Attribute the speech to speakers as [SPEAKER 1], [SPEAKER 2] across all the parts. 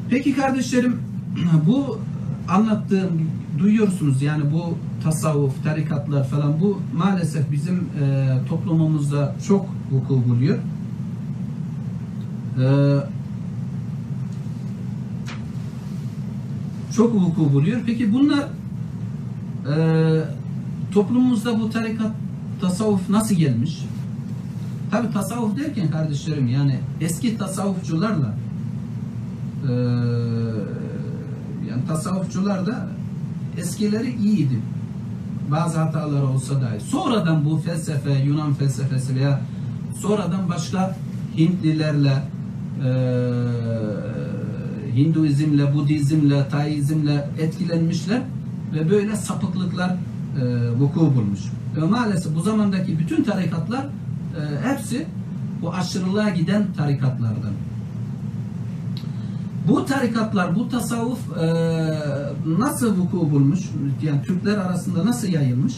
[SPEAKER 1] Peki kardeşlerim, bu anlattığım, duyuyorsunuz yani bu tasavvuf, tarikatlar falan, bu maalesef bizim toplumumuzda çok vuku buluyor. Çok vuku buluyor. Peki bunlar toplumumuzda bu tarikat, tasavvuf nasıl gelmiş? Tabi tasavvuf derken kardeşlerim, yani eski tasavvufçularla yani tasavvufçular da eskileri iyiydi. Bazı hataları olsa dahi. Sonradan bu felsefe, Yunan felsefesi veya sonradan başka Hintlilerle, Hinduizmle, Budizmle, Taizmle etkilenmişler ve böyle sapıklıklar vuku bulmuş. Ve maalesef bu zamandaki bütün tarikatlar hepsi bu aşırılığa giden tarikatlardan. Bu tarikatlar, bu tasavvuf nasıl vuku bulmuş? Yani Türkler arasında nasıl yayılmış?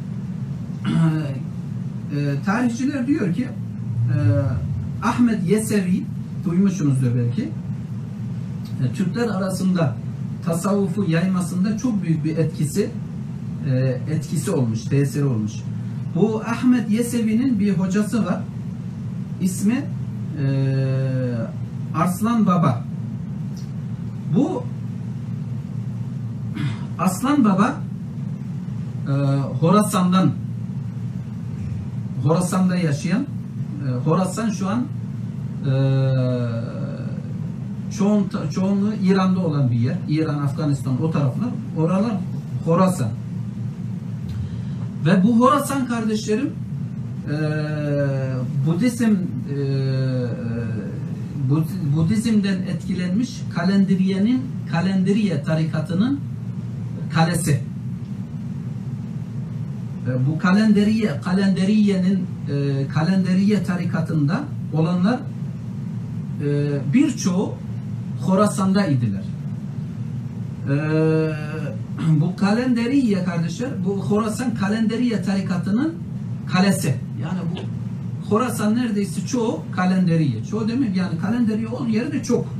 [SPEAKER 1] Tarihçiler diyor ki Ahmed Yesevi, duymuşsunuzdur belki, Türkler arasında tasavvufu yaymasında çok büyük bir etkisi olmuş, tesiri olmuş. Bu Ahmed Yesevi'nin bir hocası var. İsmi Arslan Baba. Bu Arslan Baba Horasan'da yaşayan, Horasan şu an çoğunluğu İran'da olan bir yer. İran, Afganistan, o taraflar. Oralar Horasan. Ve bu Horasan kardeşlerim Budizm'den etkilenmiş Kalenderiye tarikatının kalesi. Bu Kalenderiye tarikatında olanlar birçoğu Horasan'da idiler. Bu Kalenderiye kardeşler, bu Horasan Kalenderiye tarikatının kalesi. Yani bu Horasan neredeyse çoğu Kalenderiye. Çoğu demeyeyim, yani Kalenderiye olan yeri de çok.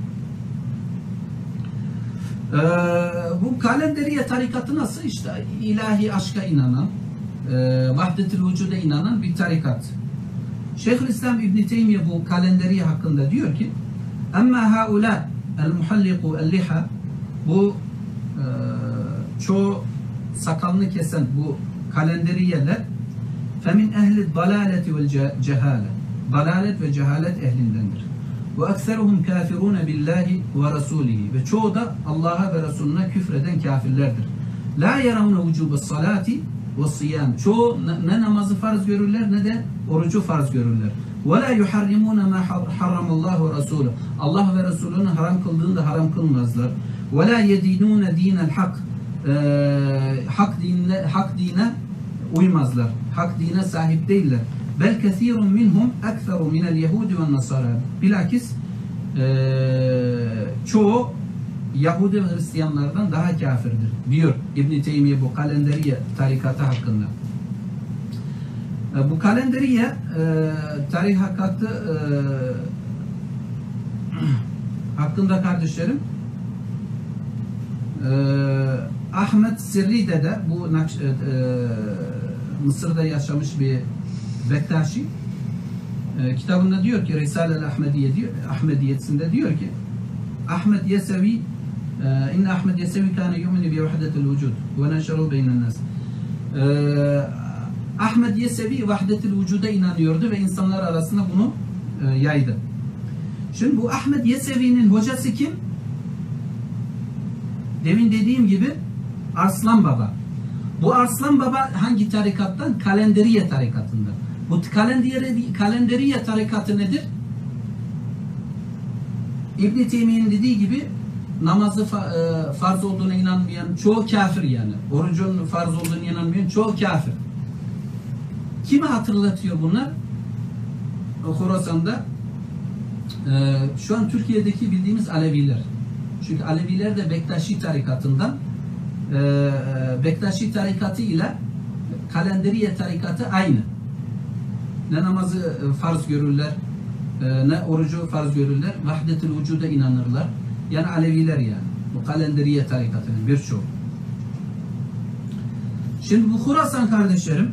[SPEAKER 1] Bu Kalenderiye tarikatı nasıl? İşte ilahi aşka inanan, vahdetül vücuda inanan bir tarikat. Şeyhülislam İbn Teymiye bu Kalenderiye hakkında diyor ki: "Amma haula el-muhalliku el-liha", bu çoğu sakalını kesen bu Kalenderiyeler, "Femin ehli dalaleti vel cehale", dalalet ve cehalet ehlindendir. "Ve ekseruhum kafirun billahi ve rasulihi", ve çoğu da Allah'a ve Resulüne küfreden kafirlerdir. "La yaravne vücubes salati ve siyam", çoğu ne namazı farz görürler ne de orucu farz görürler. "Ve la yuharrimune ma harramallahu ve rasuluhu", Allah ve Resulünün haram kıldığını da haram kılmazlar. "Ve la yedinune dinel hak", hak dine uymazlar. Hak dine sahip değiller. "Bel kesirun minhum ekseru minel yehudi ve nasara", bilakis çoğu Yahudi ve Hristiyanlardan daha kafirdir diyor İbn Teymiye bu Kalenderiye tarikatı hakkında. Bu Kalenderiye tarikatı hakkında kardeşlerim, Ahmet Sirri'de de bu Mısır'da yaşamış bir Bektaşi kitabında diyor ki, Risale-i Ahmediye diyor, Ahmediyesinde diyor ki, Ahmed Yesevi inne Ahmed Yesevi kâne yumini bi vahdetil vücud ve neşeru beynen nas. Ahmed Yesevi vahdetil vücuda inanıyordu ve insanlar arasında bunu yaydı. Şimdi bu Ahmed Yesevi'nin hocası kim? Demin dediğim gibi Arslan Baba. Bu Arslan Baba hangi tarikattan? Kalenderiye tarikatından. Bu Kalenderiye tarikatı nedir? İbn Teymiye'nin dediği gibi namazı farz olduğuna inanmayan çoğu kafir yani. Orucun farz olduğuna inanmayan çoğu kafir. Kimi hatırlatıyor bunlar? Horasan'da şu an Türkiye'deki bildiğimiz Aleviler. Çünkü Aleviler de Bektaşi tarikatından, Bektaşi tarikatı ile Kalenderiye tarikatı aynı. Ne namazı farz görürler, ne orucu farz görürler, vahdet-ül vücuda inanırlar. Yani Aleviler yani. Bu Kalenderiye tarikatının birçoğu. Şimdi bu Horasan kardeşlerim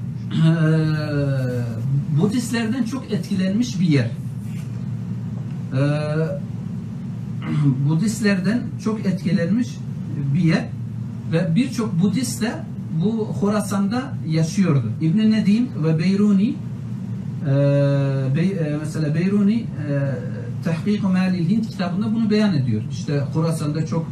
[SPEAKER 1] Budistlerden çok etkilenmiş bir yer. Budistlerden çok etkilenmiş bir yer ve birçok Budist de bu Horasan'da yaşıyordu. İbn-i Nedim ve Beyruni mesela Beyruni Tahkik-ı Malil Hint kitabında bunu beyan ediyor. İşte Horasan'da çok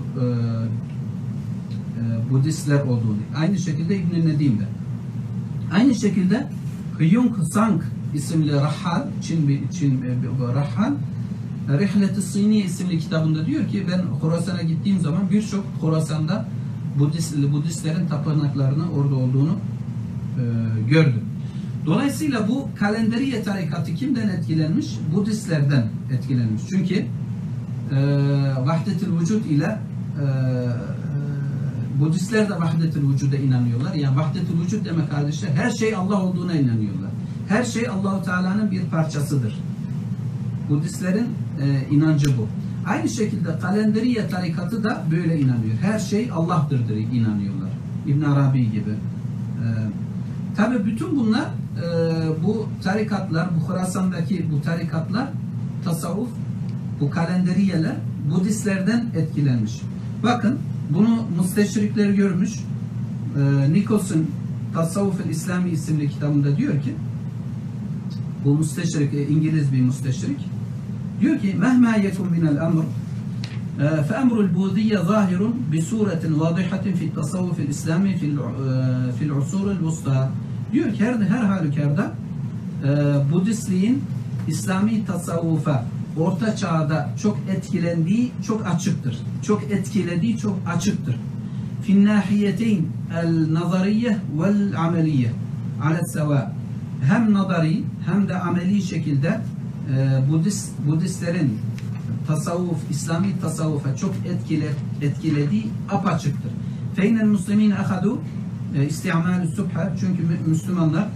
[SPEAKER 1] Budistler olduğunu. Aynı şekilde İbn-i Nedim'de. Aynı şekilde Hyung Sang isimli Rahhal, Çin Rahhal Rihlet-i Siniye isimli kitabında diyor ki ben Horasan'a gittiğim zaman birçok Horasan'da Budistlerin tapınaklarının orada olduğunu gördüm. Dolayısıyla bu Kalenderiye tarikatı kimden etkilenmiş? Budistlerden etkilenmiş. Çünkü Vahdet-ül Vücud ile Budistler de Vahdet-ül Vücud'a inanıyorlar. Yani Vahdet-ül Vücud demek kardeşler her şey Allah olduğuna inanıyorlar. Her şey Allah-u Teala'nın bir parçasıdır. Budistlerin inancı bu. Aynı şekilde Kalenderiye tarikatı da böyle inanıyor. Her şey Allah'tır diye inanıyorlar. İbn Arabi gibi. Tabi bütün bunlar bu tarikatlar, bu Horasan'daki bu tarikatlar, tasavvuf, bu kalenderiyeler Budistlerden etkilenmiş. Bakın bunu müsteşrikler görmüş. Nikos'un Tasavvuf-ül İslami isimli kitabında diyor ki bu müsteşrik, İngiliz bir müsteşrik diyor ki mehma yekun minel emr فأمر البوذية ظاهر بصورة واضحة في التصوف الإسلامي في العصور الوسطى diyor ki her halükarda Budistliğin İslami tasavvufa Orta Çağ'da çok etkilendiği çok açıktır. Çok etkilediği çok açıktır. Fin nahiyeteyn el nazariye vel ameliye ala seva. Hem nazari hem de ameli şekilde Budistlerin tasavvuf, İslami tasavvufa çok etkilediği apaçıktır. Feynel muslimin ahadu isti'malü subha, çünkü Müslümanlar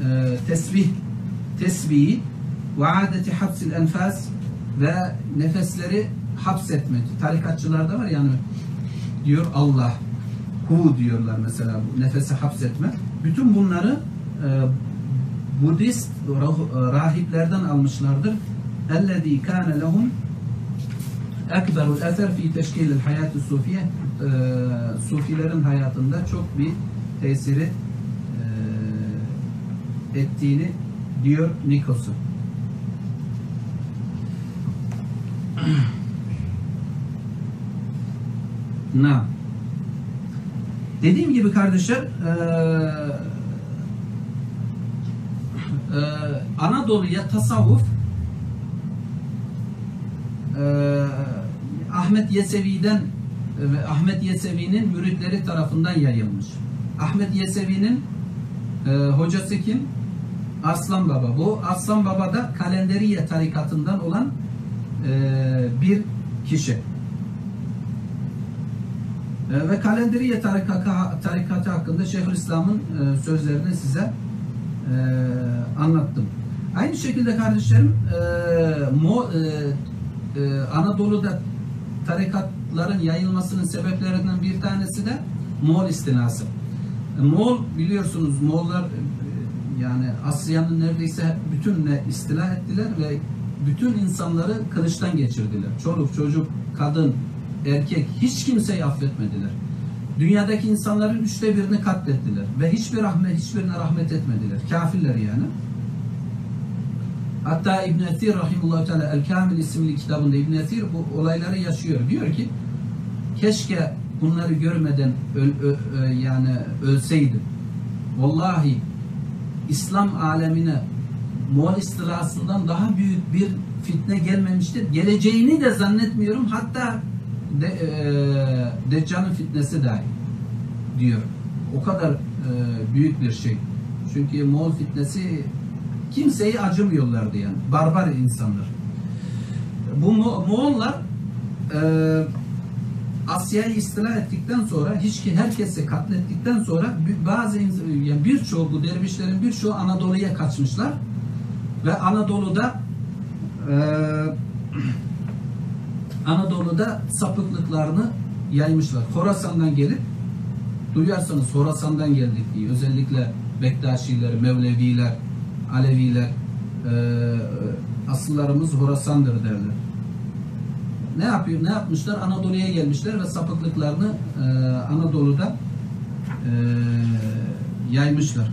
[SPEAKER 1] tesbihi ve adeti hapsil enfas ve nefesleri hapsetmek. Tarikatçılarda var yani diyor Allah, hu diyorlar mesela, bu nefesi hapsetme. Bütün bunları Budist rahiplerden almışlardır. اَلَّذ۪ي كَانَ لَهُمْ اَكْبَرُ الْاَثَرْ ف۪ي تَشْكِيلِ الْحَيَاتِ الصُّوفِيَةِ Sufilerin hayatında çok bir tesiri ettiğini diyor Nikos'u. Dediğim gibi kardeşler Anadolu'ya tasavvuf Ahmet Yesevi'den ve Ahmet Yesevi'nin müritleri tarafından yayılmış. Ahmet Yesevi'nin hocası kim? Arslan Baba. Bu Arslan Baba da Kalenderiye tarikatından olan bir kişi. Ve Kalenderiye tarikatı hakkında Şeyhülislam'ın sözlerini size anlattım. Aynı şekilde kardeşlerim Anadolu'da tarikatların yayılmasının sebeplerinden bir tanesi de Moğol istilası. Moğol, biliyorsunuz, Moğollar yani Asya'nın neredeyse bütününe istila ettiler ve bütün insanları kılıçtan geçirdiler. Çoluk, çocuk, kadın, erkek, hiç kimseyi affetmediler. Dünyadaki insanların 1/3'ünü katlettiler ve hiçbirine rahmet etmediler. Kafirler yani. Hatta İbn Esir rahimehullah teala El Kamil isimli kitabında İbn Esir bu olayları yaşıyor. Diyor ki keşke bunları görmeden yani ölseydim. Vallahi İslam alemine Moğol istilasından daha büyük bir fitne gelmemiştir. Geleceğini de zannetmiyorum. Hatta Deccal'ın fitnesi dahi diyor. O kadar büyük bir şey. Çünkü Moğol fitnesi kimseyi acımıyorlardı yani. Barbar insanlar. Bu Moğollar Asya'yı istila ettikten sonra herkesi katlettikten sonra yani birçoğu, bu dervişlerin birçoğu Anadolu'ya kaçmışlar ve Anadolu'da sapıklıklarını yaymışlar. Horasan'dan gelip, duyarsanız Horasan'dan geldik diye, özellikle Bektaşiler, Mevleviler, Aleviler, asıllarımız Horasan'dır derler. Ne yapmışlar? Anadolu'ya gelmişler ve sapıklıklarını Anadolu'da yaymışlar.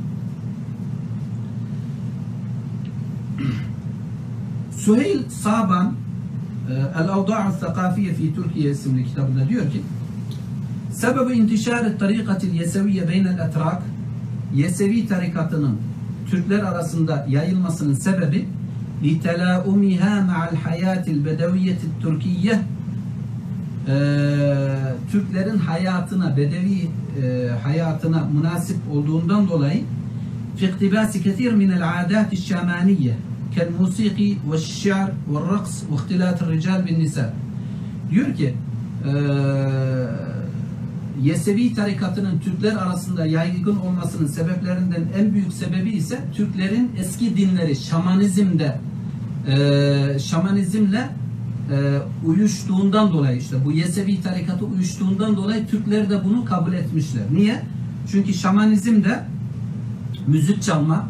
[SPEAKER 1] Süheyl Saban El-Avda'u Thakafiye fi Türkiye isimli kitabında diyor ki, Sebebi intişar tarikatil yeseviye beynel etrak, Yesevi tarikatının Türkler arasında yayılmasının sebebi لِتَلَاؤُمِهَا مَعَ الْحَيَاتِ الْبَدَوِيَّةِ التُّرْكِيَّةِ Türklerin hayatına, bedevi hayatına münasip olduğundan dolayı فِاقْتِبَاسِ كَثِيرٍ مِنَ الْعَادَاتِ الشَّامَانِيَّةِ كَالْمُوسِيقِ وَالشِّعْرِ وَالرَّقْصِ وَاخْتِلَاطِ الرِّجَالِ بِالنِّسَاءِ diyor ki Yesevi tarikatının Türkler arasında yaygın olmasının sebeplerinden en büyük sebebi ise Türklerin eski dinleri şamanizmle uyuştuğundan dolayı, işte bu Yesevi tarikatı uyuştuğundan dolayı Türkler de bunu kabul etmişler. Niye? Çünkü şamanizmde müzik çalma,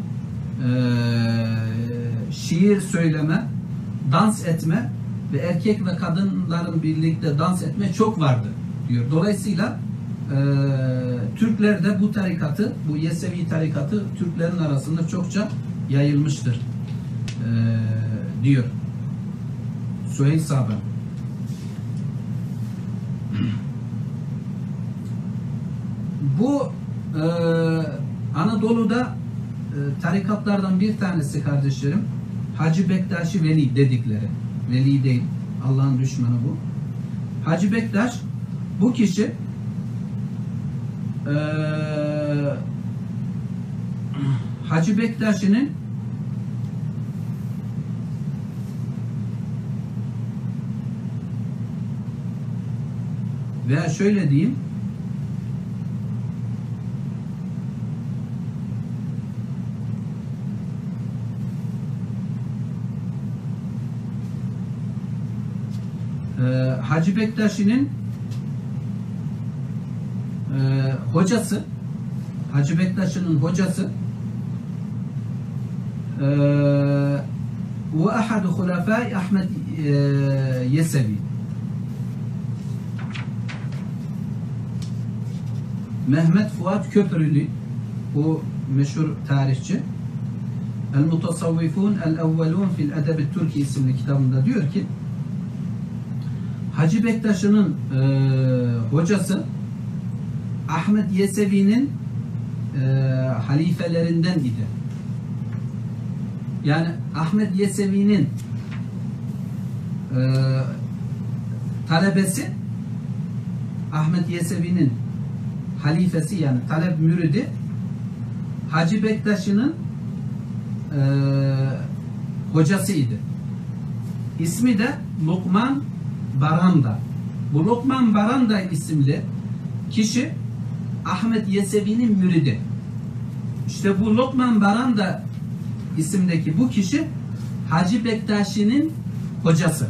[SPEAKER 1] şiir söyleme, dans etme ve erkek ve kadınların birlikte dans etme çok vardı diyor. Dolayısıyla Türkler de bu tarikatı, bu Yesevi tarikatı Türklerin arasında çokça yayılmıştır diyor Süheyl Saban. Bu Anadolu'da tarikatlardan bir tanesi kardeşlerim, Hacı Bektaşi Veli dedikleri. Veli değil, Allah'ın düşmanı bu. Hacı Bektaş, bu kişi Hacı Bektaşi'nin veya şöyle diyeyim, Hacı Bektaşi'nin hocası, Hacı Bektaşi'nin hocası ve ahadu hulafai Ahmed Yesevi, Mehmet Fuat Köprülü, bu meşhur tarihçi, El-Mutasavvifun El-Evvelun fil Edeb-i Türki isimli kitabında diyor ki, Hacı Bektaş'ın hocası Ahmed Yesevi'nin halifelerinden idi. Yani Ahmed Yesevi'nin talebesi, Ahmed Yesevi'nin halifesi, yani talep müridi Hacı Bektaş'ın hocasıydı. İsmi de Lokman Baranda. Bu Lokman Baranda isimli kişi Ahmed Yesevi'nin müridi. İşte bu Lokman Baranda isimdeki bu kişi Hacı Bektaşi'nin hocası.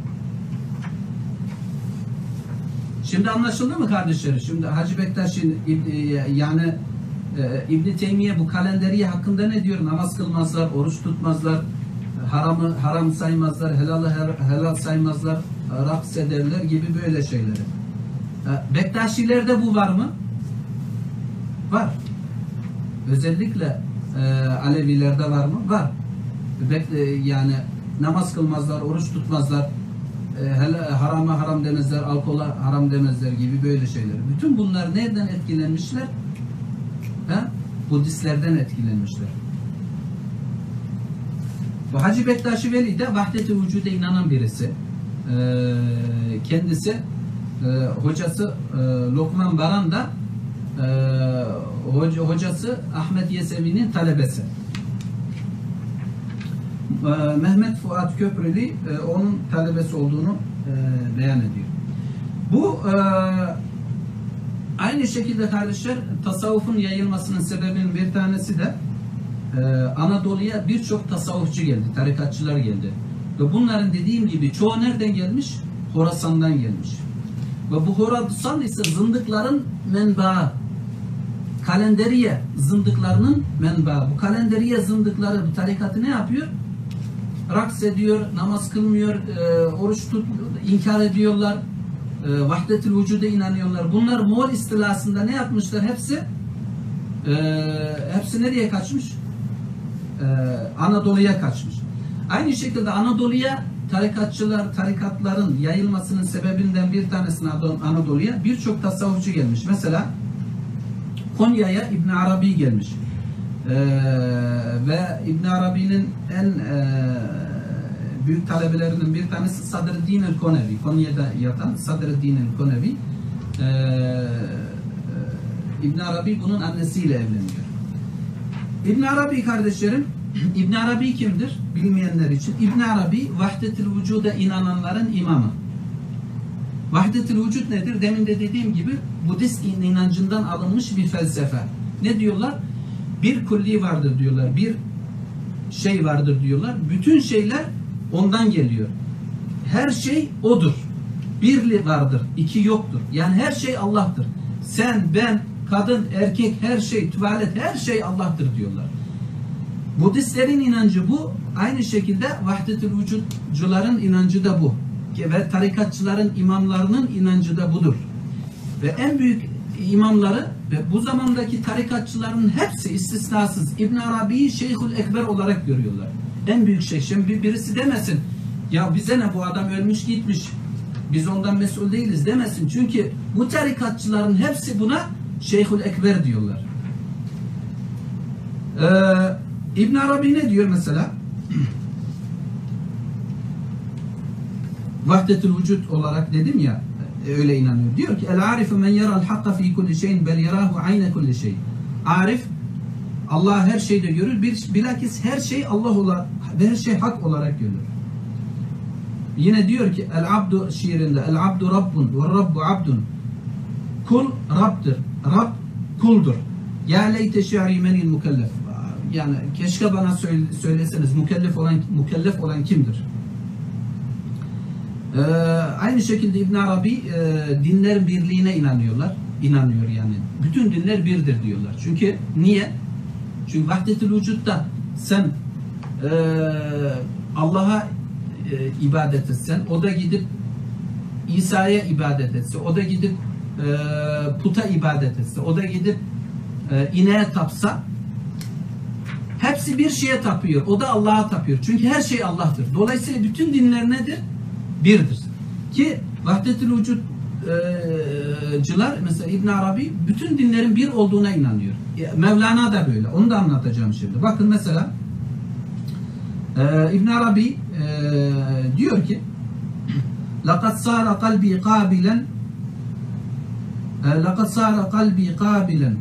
[SPEAKER 1] Şimdi anlaşıldı mı kardeşlerim? Şimdi Hacı Bektaşi yani İbn Teymiye bu kalenderiye hakkında ne diyor? Namaz kılmazlar, oruç tutmazlar, haramı haram saymazlar, helalı helal saymazlar, raks ederler gibi böyle şeyleri. Bektaşilerde bu var mı? Var. Özellikle Alevilerde var mı? Var. Yani namaz kılmazlar, oruç tutmazlar, harama haram demezler, alkola haram demezler gibi böyle şeyler. Bütün bunlar nereden etkilenmişler? Budistlerden etkilenmişler. Bu Hacı Bektaşi Veli de vahdet-i vücuda inanan birisi. Kendisi hocası Lokman Baran da hocası Ahmed Yesevi'nin talebesi. Mehmet Fuat Köprülü onun talebesi olduğunu beyan ediyor. Bu aynı şekilde kardeşler, tasavvufun yayılmasının sebebinin bir tanesi de Anadolu'ya birçok tasavvufçu geldi, tarikatçılar geldi. Ve bunların dediğim gibi çoğu nereden gelmiş? Horasan'dan gelmiş. Ve bu Horasan ise zındıkların menbaı. Kalenderiye zındıklarının menbaı. Bu kalenderiye zındıkları bu tarikatı ne yapıyor? Raks ediyor, namaz kılmıyor, oruç inkar ediyorlar, vahdetül vücuda inanıyorlar. Bunlar Moğol istilasında ne yapmışlar? Hepsi nereye kaçmış? Anadolu'ya kaçmış. Aynı şekilde Anadolu'ya tarikatların yayılmasının sebebinden bir tanesine Anadolu'ya birçok tasavvufçu gelmiş. Mesela Konya'ya İbn Arabi gelmiş. Ve İbn Arabi'nin en büyük talebelerinden bir tanesi Sadreddin el-Konevi. Konya'da yatan Sadreddin el-Konevi. İbn Arabi bunun annesiyle evleniyor. İbn Arabi kardeşlerim, İbn Arabi kimdir? Bilmeyenler için. İbn Arabi vahdetül vücuda inananların imamı. Vahdetül vücud nedir? Demin de dediğim gibi Budist inancından alınmış bir felsefe. Ne diyorlar? Bir kulli vardır diyorlar. Bir şey vardır diyorlar. Bütün şeyler ondan geliyor. Her şey odur. Bir vardır, iki yoktur. Yani her şey Allah'tır. Sen, ben, kadın, erkek, her şey, tuvalet, her şey Allah'tır diyorlar. Budistlerin inancı bu. Aynı şekilde vahdetül vücudcuların inancı da bu. Ve tarikatçıların, imamlarının inancı da budur. Ve en büyük imamları ve bu zamandaki tarikatçıların hepsi istisnasız İbn Arabi'yi Şeyhül Ekber olarak görüyorlar. En büyük şeyh. Şimdi birisi demesin, ya bize ne, bu adam ölmüş gitmiş, biz ondan mesul değiliz demesin. Çünkü bu tarikatçıların hepsi buna Şeyhül Ekber diyorlar. İbn Arabi ne diyor mesela? Vahdetül vücud olarak dedim ya, öyle inanıyor. Diyor ki el-arifu men yera'l hakka fi kulli şeyin bel yerahu ayne kulli şey. Arif Allah her şeyde görür. Bilakis her şey Allah olarak ve her şey hak olarak görülür. Yine diyor ki el-abdu şiirinde el-abdu rabbun ve rabbu abdun. Kul Rab'dır. Rab kuldur. Ya leyte şi'ri menil mukellef. Yani keşke bana söyleseniz mukellef olan kimdir? Aynı şekilde İbn Arabi dinlerin birliğine inanıyor yani. Bütün dinler birdir diyorlar. Çünkü niye? Çünkü vahdetül vücutta sen Allah'a ibadet etsen, o da gidip İsa'ya ibadet etse, o da gidip puta ibadet etse, o da gidip ineğe tapsa, hepsi bir şeye tapıyor. O da Allah'a tapıyor. Çünkü her şey Allah'tır. Dolayısıyla bütün dinler nedir? Birdir. Ki vahdetül vücudcular mesela İbn Arabi bütün dinlerin bir olduğuna inanıyor. Mevlana da böyle. Onu da anlatacağım şimdi. Bakın mesela İbn Arabi diyor ki لَقَدْ صَارَ قَلْبِي قَابِلًا لَقَدْ صَارَ قَلْبِي قَابِلًا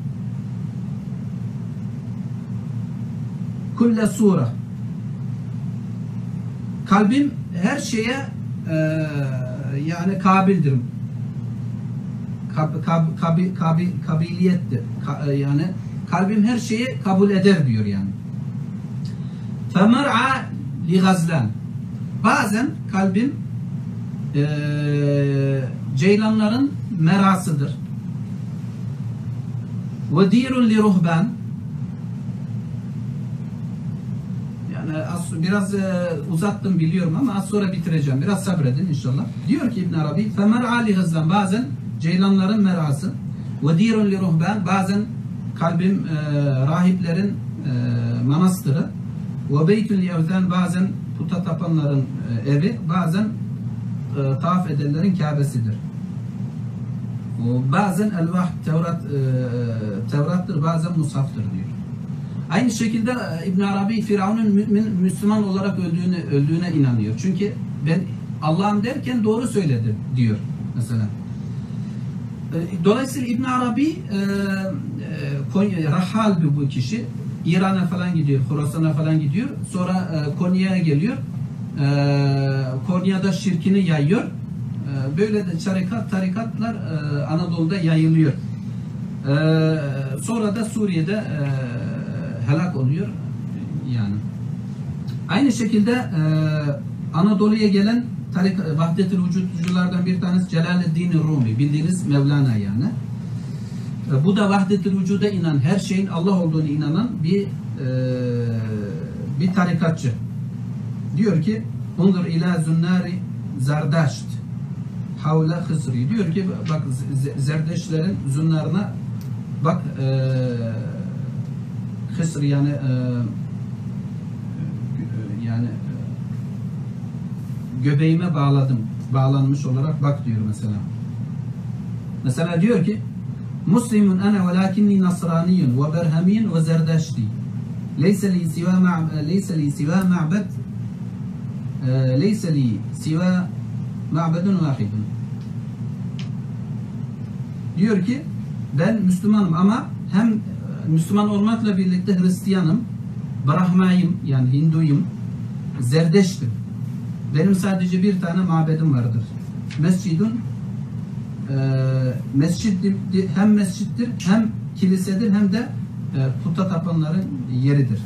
[SPEAKER 1] كُلَّ سُورَةٍ. Kalbim her şeye yani kabildir. Kabiliyettir. Yani kalbim her şeyi kabul eder diyor yani. فَمَرْعَى لِغَزْلًا. Bazen kalbim ceylanların merasıdır. وَدِيرٌ لِرُهْبًا. Yani biraz uzattım biliyorum ama az sonra bitireceğim. Biraz sabredin inşallah. Diyor ki İbn Arabi فَمَرْعَى لِغَزْلًا. Bazen ceylanların merası. وَدِيرٌ لِرُهْبًا. Bazen kalbim rahiplerin manastırı. وَبَيْتٌ لِيَوْزَنْ. Bazen puta tapanların evi. Bazen tavaf edenlerin Kabe'sidir. Bazen elvah Tevrat'tır, bazen Musaf'tır diyor. Aynı şekilde İbn Arabi Firavun'un Müslüman olarak öldüğüne inanıyor. Çünkü ben Allah'ım derken doğru söyledi diyor mesela. Dolayısıyla İbn Arabi rahal bu kişi. İran'a falan gidiyor, Horasan'a falan gidiyor. Sonra Konya'ya geliyor. Konya'da şirkini yayıyor. Böyle de tarikatlar Anadolu'da yayılıyor. Sonra da Suriye'de helak oluyor. Yani aynı şekilde Anadolu'ya gelen Vahdet-ül Vücudculardan bir tanesi Celaleddin Rumi, bildiğiniz Mevlana yani. Bu da Vahdet-ül Vücud'a inanan, her şeyin Allah olduğunu inanan bir tarikatçı. Diyor ki Unzur ila zunnari Zerdaşt havla Hısri. Diyor ki bak Zerdeşlerin zünnarına bak, Hısri yani göbeğime bağlanmış olarak bak diyor mesela. Mesela diyor ki Muslimun ana velakinni nasraniyun ve berhamiyun ve zerdaşti. Leyse li siva ma'bed leyse li siva ma'bedun vahidun. Diyor ki ben Müslümanım ama hem Müslüman olmakla birlikte Hristiyanım, Brahmayım yani Hinduyum, Zerdeştim. Benim sadece bir tane mabedim vardır. Mescid hem mescittir, hem kilisedir, hem de puta tapanların yeridir.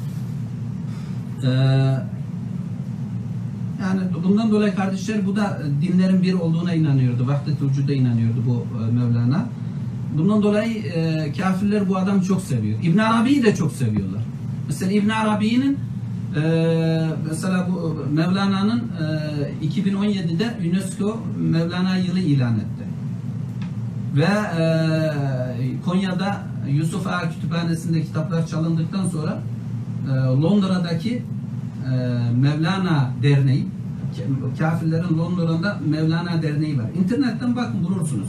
[SPEAKER 1] Yani bundan dolayı kardeşler, bu da dinlerin bir olduğuna inanıyordu. Vahdet-ül Vücud'a inanıyordu bu Mevlana. Bundan dolayı kafirler bu adamı çok seviyor. İbn Arabi'yi de çok seviyorlar. Mesela İbn Arabi'nin mesela bu Mevlana'nın 2017'de UNESCO Mevlana yılı ilan etti. Ve Konya'da Yusuf Ağa Kütüphanesi'nde kitaplar çalındıktan sonra Londra'daki Mevlana Derneği, kafirlerin Londra'da Mevlana Derneği var. İnternetten bakın, bulursunuz.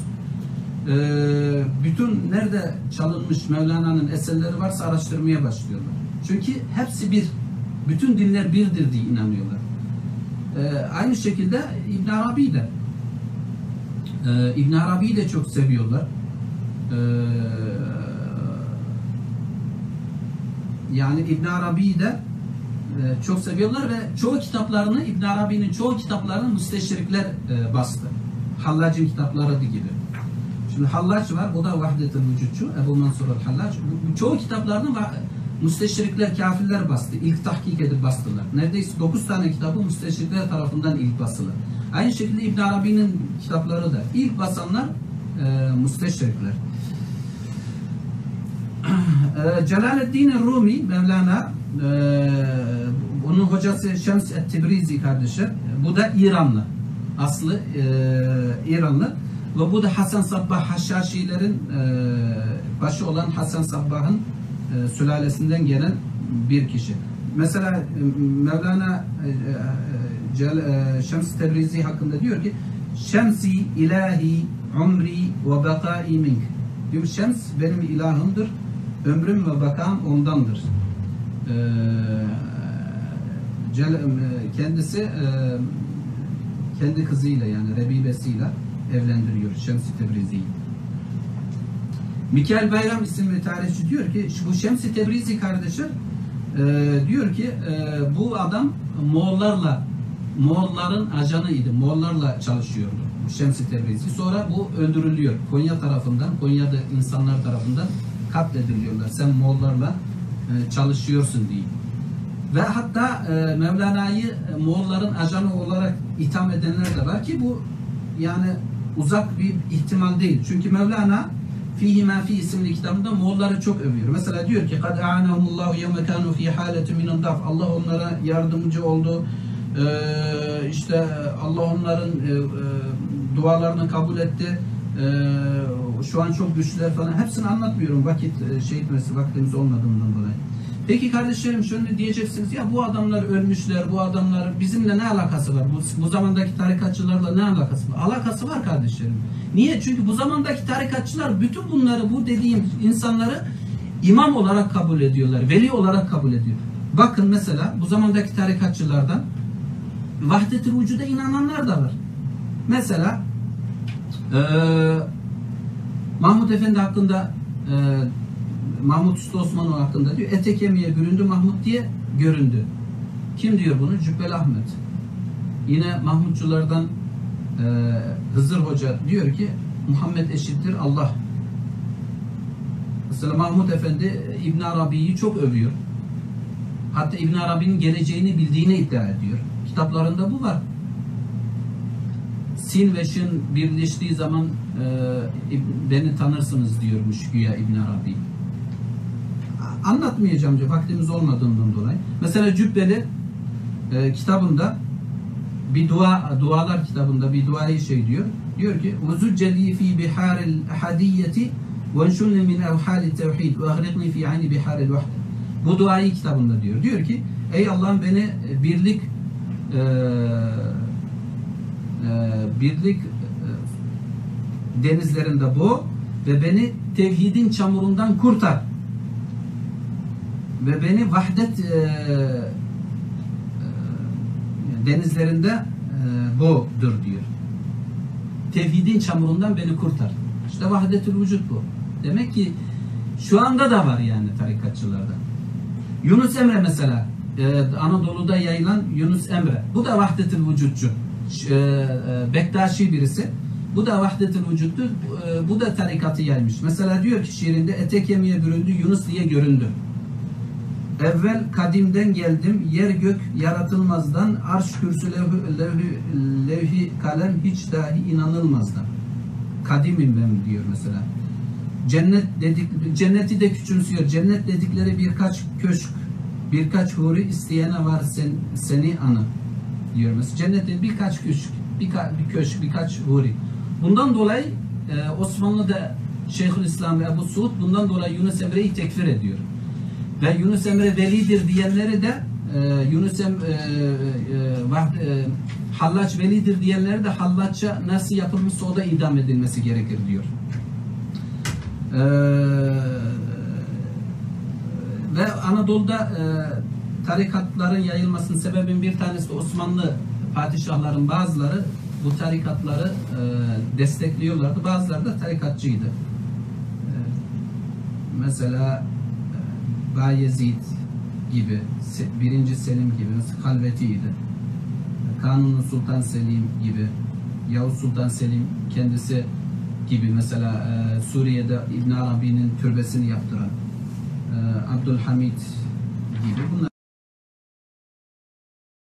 [SPEAKER 1] Bütün nerede çalınmış Mevlana'nın eserleri varsa araştırmaya başlıyorlar. Çünkü hepsi bir. Bütün dinler birdir diye inanıyorlar. Aynı şekilde İbn Arabi'yi de çok seviyorlar. Yani İbn Arabi'yi de çok seviyorlar ve çoğu kitaplarını, İbn Arabi'nin çoğu kitaplarını müsteşrikler bastı. Hallac'ın kitapları gibi. Şimdi Hallac var, o da Vahdet-ül Vücudçu, Ebu Mansur el-Hallac. Çoğu kitaplarını müsteşrikler, kafirler bastı. İlk tahkik edip bastılar. Neredeyse 9 tane kitabı müsteşrikler tarafından ilk basılı. Aynı şekilde İbn Arabi'nin kitapları da ilk basanlar müsteşrikler. Celaleddin Rumi, Mevlana, onun hocası Şems et-Tebrizi kardeşler. Bu da İranlı. Aslı İranlı. Ve bu da Hasan Sabbah Haşhaşilerin başı olan Hasan Sabbah'ın sülalesinden gelen bir kişi. Mesela Mevlana Şems Tebrizi hakkında diyor ki Şemsi ilahi umri ve bakai mink. Diyor Şems benim ilahımdır, ömrüm ve bakam ondandır. Kendisi kendi kızıyla yani Rebibesiyle evlendiriyor Şems-i Tebrizi'yi. Mikail Bayram isimli tarihçi diyor ki bu Şems-i Tebrizi kardeşler diyor ki bu adam Moğolların ajanıydı. Moğollarla çalışıyordu Şems-i Tebrizi. Sonra bu öldürülüyor. Konya tarafından, Konya'da insanlar tarafından katlediliyorlar. Sen Moğollarla çalışıyorsun diye. Ve hatta Mevlana'yı Moğolların ajanı olarak itham edenler de var ki bu yani uzak bir ihtimal değil. Çünkü Mevlana Fihi ma fi isimli kitabında Moğolları çok övüyor. Mesela diyor ki kad a'anahumullahu yevme kanu fi haletin minad daf. Allah onlara yardımcı oldu. İşte Allah onların dualarını kabul etti. Şu an çok güçlüler falan. Hepsini anlatmıyorum. Vaktimiz olmadığından dolayı. Peki kardeşlerim şöyle diyeceksiniz ya bu adamlar ölmüşler, bu adamlar bizimle ne alakası var? Bu zamandaki tarikatçılarla ne alakası var? Alakası var kardeşlerim. Niye? Çünkü bu zamandaki tarikatçılar bütün bunları, bu dediğim insanları imam olarak kabul ediyorlar, veli olarak kabul ediyor. Bakın mesela bu zamandaki tarikatçılardan Vahdet-ül Vücud'a inananlar da var. Mesela Mahmud Efendi hakkında Mahmud Usta Osmanoğlu hakkında diyor ete kemiğe büründü Mahmud diye göründü. Kim diyor bunu? Cübbeli Ahmet. Yine Mahmudculardan Hızır Hoca diyor ki Muhammed eşittir Allah. Mesela Mahmud Efendi İbn Arabi'yi çok övüyor. Hatta İbn Arabi'nin geleceğini bildiğini iddia ediyor. Kitaplarında bu var. sin ve şin birleştiği zaman beni tanırsınız diyormuş güya İbn Arabi. Anlatmayacağım vaktimiz olmadığından dolayı. Mesela Cübbeli kitabında bir dualar kitabında bir duayı diyor. Diyor ki: "Uzucceli fi biharil ahadiyeti ve enşunni min evhali tevhid ve agriqni fi ayni biharil vahde." Bu duayı kitabında diyor. Diyor ki: "Ey Allah'ım, beni birlik denizlerinde boğ ve beni tevhidin çamurundan kurtar ve beni vahdet denizlerinde boğdur" diyor. Tevhidin çamurundan beni kurtar. İşte vahdetül vücut bu. Demek ki şu anda da var yani tarikatçılarda. Yunus Emre mesela, Anadolu'da yayılan Yunus Emre. Bu da vahdetül vücutçu. Bektaşi birisi. Bu da vahdetül vücuttu. Bu da tarikatı yaymış. Mesela diyor ki şiirinde: "Ete kemiğe büründü, Yunus diye göründü. Evvel kadimden geldim, yer gök yaratılmazdan, arş kürsü levhi kalem hiç dahi inanılmazdan." Kadimim ben diyor mesela. Cenneti de küçümsüyor. Cennet dedikleri birkaç köşk, birkaç huri, isteyene var seni anı diyor mesela. Cennette birkaç köşk, birkaç huri. Bundan dolayı Osmanlı'da Şeyhülislam ve Ebu Suud bundan dolayı Yunus Emre'yi tekfir ediyor. Ve Yunus Emre velidir diyenleri de Hallaç velidir diyenleri de Hallaç'a nasıl yapılmışsa o da idam edilmesi gerekir diyor. Ve Anadolu'da tarikatların yayılmasının sebebin bir tanesi de Osmanlı padişahların bazıları bu tarikatları destekliyorlardı. Bazıları da tarikatçıydı. Mesela Bayezid gibi, 1. Selim gibi halvetiydi. Kanuni Sultan Selim gibi, Yavuz Sultan Selim kendisi gibi mesela Suriye'de İbn Arabi'nin türbesini yaptıran Abdülhamid gibi bunlar